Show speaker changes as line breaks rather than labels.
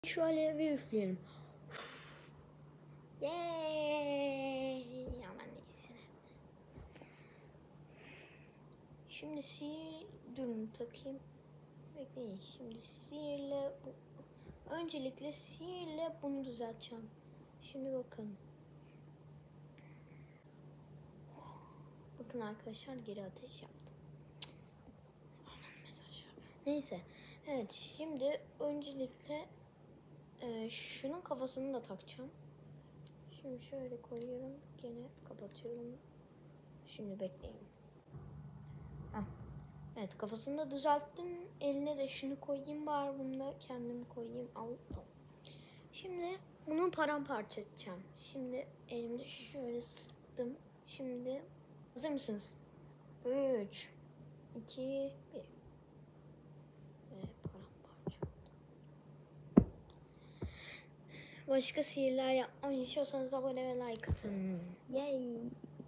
Şu alevi üfleyelim. Yeeey. Ama neyse. Şimdi durun takayım. Bekleyin. Şimdi öncelikle sihirle bunu düzelteceğim. Şimdi bakın. Bakın arkadaşlar, geri ateş yaptım. Aman mesajlar. Neyse. Evet, şimdi öncelikle şunun kafasını da takacağım. Şimdi şöyle koyuyorum. Gene kapatıyorum. Şimdi bekleyin. Evet, kafasını da düzelttim. Eline de şunu koyayım, bari bunu da kendim koyayım. Aldım. Şimdi bunu paramparça edeceğim. Şimdi elimde şöyle sıktım. Şimdi hazır mısınız? 3, 2, 1. Ve paramparça. Başka sihirler yapmamı istiyorsanız abone ve like atın. Yay!